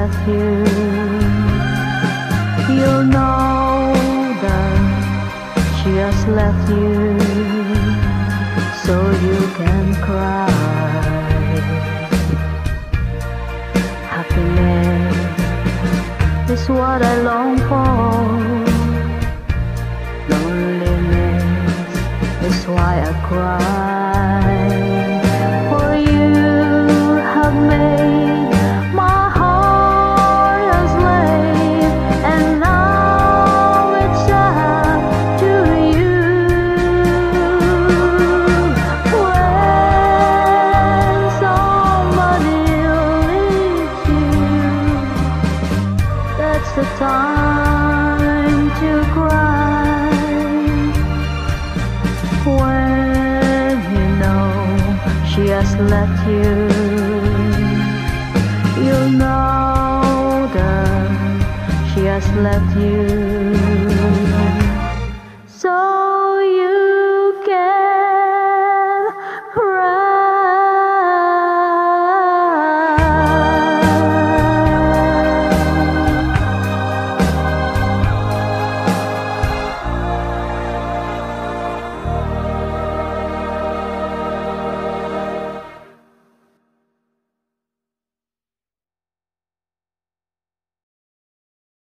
left you, you'll know that she has left you, so you can cry. Happiness is what I long for. Loneliness is why I cry. For you have made my heart a slave, and now it's up to you. When somebody leaves you, that's the time to cry. When you know she has left you, you'll know that she has left you,